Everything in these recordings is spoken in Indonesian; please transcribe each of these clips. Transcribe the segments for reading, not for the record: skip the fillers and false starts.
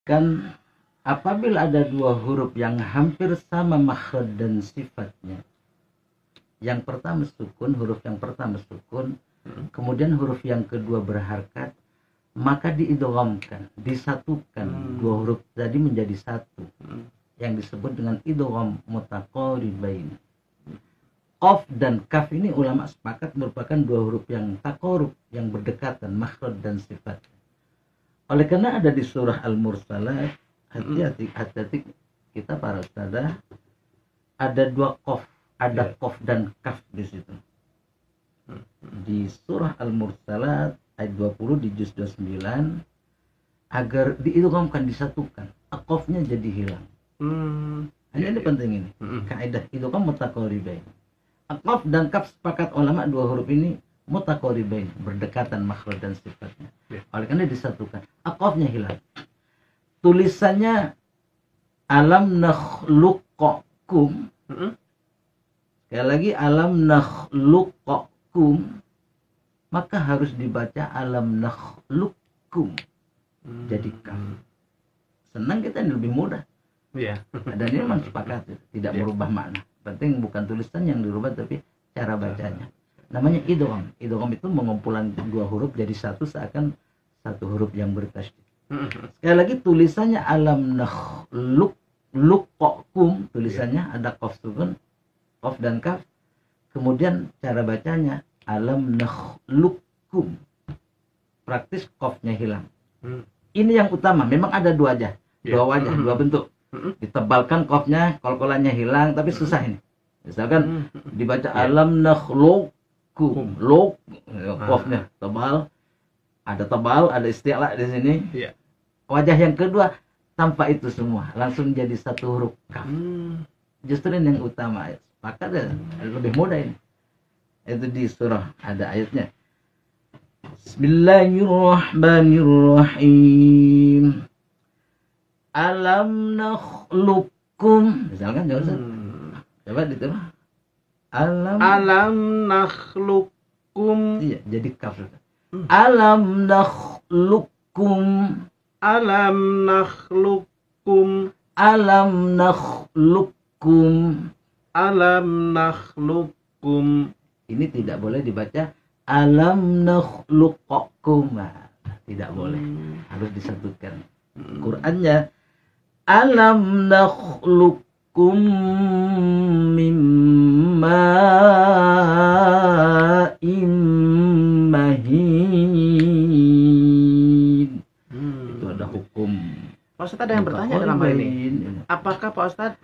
Kan apabila ada dua huruf yang hampir sama makhraj dan sifatnya, yang pertama sukun, huruf yang pertama sukun, kemudian huruf yang kedua berharakat, maka diidghamkan, disatukan dua huruf tadi menjadi satu, yang disebut dengan idgham mutaqaribain. Qaf dan kaf ini ulama sepakat merupakan dua huruf yang taqarub, yang berdekatan makhraj dan sifat. Oleh karena ada di surah Al-Mursalat, hati-hati kita para ustadzah, ada dua qaf, ada qaf dan kaf di situ. Di surah Al-Mursalat ayat 20 di juz 29, agar diidghamkan, disatukan, qafnya jadi hilang. Ini penting ini. Kaidah idgham mutaqaribain. Qaf dan kaf sepakat ulama dua huruf ini mutaqaribain, berdekatan makhraj dan sifatnya. Oleh karena disatukan, qafnya hilang. Tulisannya alam nakhluqakum. Sekali lagi alam nakhluqakum, maka harus dibaca alam nakhluqkum. Jadi kaf. Senang kita ini lebih mudah. Dan ini memang sepakat, tidak merubah makna. Penting bukan tulisan yang dirubah tapi cara bacanya. Namanya idgham. Idgham itu mengumpulan dua huruf jadi satu, seakan satu huruf yang bertasydid. Sekali lagi tulisannya alam nakhluqakum, tulisannya ada qaf sukun, qaf dan kaf. Kemudian cara bacanya alam nakhluqkum. Praktis qafnya hilang. Ini yang utama, memang ada dua aja, dua wajah, dua bentuk. Ditebalkan qafnya, kol-kolannya hilang, tapi susah ini. Misalkan dibaca alam nakhluqkum, qafnya tebal, ada istilah di sini. Wajah yang kedua tanpa itu semua, langsung jadi satu huruf kaf. Justru ini yang utama. Maka lebih mudah ini. Itu di surah ada ayatnya. Bismillahirrahmanirrahim. Alam nakhluqkum. Misalkan coba diterima. Alam nakhluqkum. Iya, jadi kaf. Alam nakhluqkum. Alam nakhluqkum. Alam nakhluqkum. Alam nakhluqkum. Ini tidak boleh dibaca alam nakhluqakum. Tidak boleh. Harus disatukan. Qur'annya alam nakhluqkum mimma mahin. Itu ada hukum. Pak Ustadz ada yang bertanya dalam hal ini. Apakah Pak Ustadz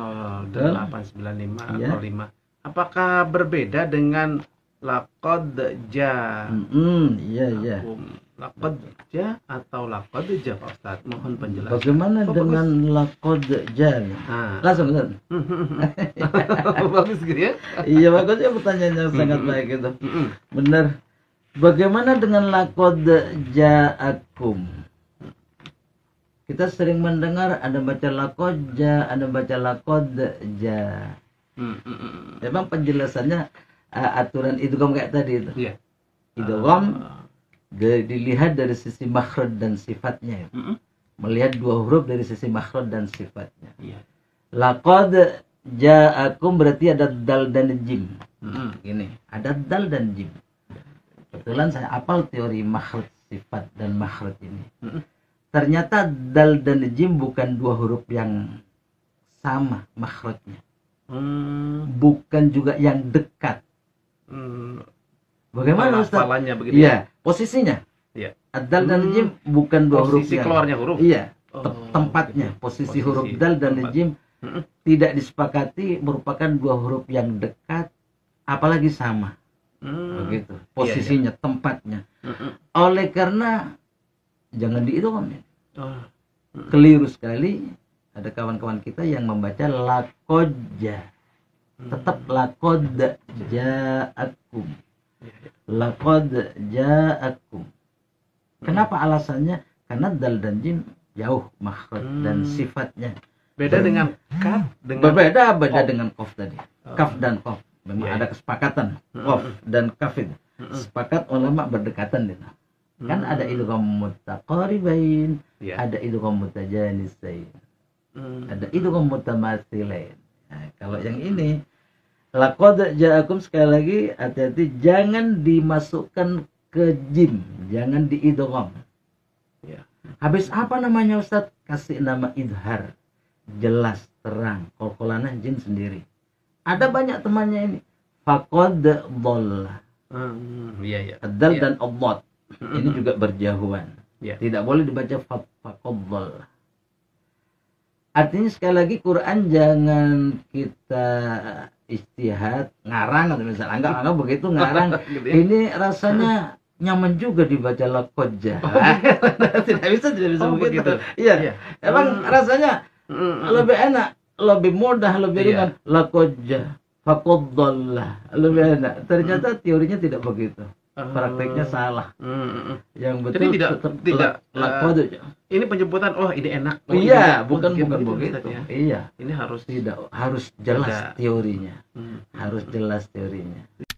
089505 apakah berbeda dengan laqad ja? Iya. Laqad ja atau laqad ja Pak Ustadz? Mohon penjelasan. Bagaimana dengan laqad ja? Langsung. Bagus gitu ya? Iya, bagusnya pertanyaannya sangat baik itu. Benar. Bagaimana dengan laqad ja'akum? Kita sering mendengar ada baca laqad ja, ada baca laqad ja. Memang penjelasannya aturan idgham kayak tadi itu. Idgham dilihat dari sisi makhraj dan sifatnya. Melihat dua huruf dari sisi makhraj dan sifatnya. Laqad ja'akum berarti ada dal dan jim. Gini, ada dal dan jim. Kebetulan saya hafal teori makhraj sifat dan makhraj ini. Ternyata dal dan jim bukan dua huruf yang sama makhrajnya. Bukan juga yang dekat. Bagaimana Ustaz? Iya, posisinya. Dal dan jim bukan dua huruf. Posisi keluarnya huruf. Iya, tempatnya. Posisi huruf dal dan jim tidak disepakati merupakan dua huruf yang dekat, apalagi sama. Begitu. Posisinya, tempatnya. Oleh karena jangan diidgham. Keliru sekali ada kawan-kawan kita yang membaca laqad ja. Tetap laqad ja'akum. Laqad ja'akum. Kenapa alasannya? Karena dal dan jim jauh makhraj dan sifatnya. Beda dengan kaf, beda dengan qaf tadi. Kaf dan qaf memang ada kesepakatan. Qaf dan kaf itu sepakat ulama berdekatan itu. Kan ada idgham mutaqaribain, Ya. ada idgham mutajanisain, Hmm. ada idgham mutamatsilain. Nah, kalau yang ini laqad ja'akum, sekali lagi hati-hati jangan dimasukkan ke jim, jangan diidgham. Ya. Habis apa namanya Ustaz? Kasih nama idhar. Jelas, terang. Qalqalanah jin sendiri. Ada banyak temannya ini. Faqad dhalla. Iya, iya. Dal Iya. dan adad. Ini juga berjauhan. Ya. Tidak boleh dibaca faqad dhalla. Artinya sekali lagi Quran jangan kita istihad, ngarang atau misalnya anggap begitu ngarang. Gitu ya. Ini rasanya nyaman juga dibaca laqad tidak bisa Oh, begitu. begitu. Iya. Iya. Emang rasanya lebih enak, lebih mudah, lebih Iya. ringan. Laqad faqad dhalla. Lebih enak. Ternyata teorinya tidak begitu. Prakteknya salah. Yang betul Jadi tidak laqad. ini penjemputan, oh ini enak. Oh, Iya, ini, bukan begitu, begitu. Ustaz, ya. Iya. Ini harus Tidak harus jelas Ada. teorinya. Hmm. Harus jelas teorinya.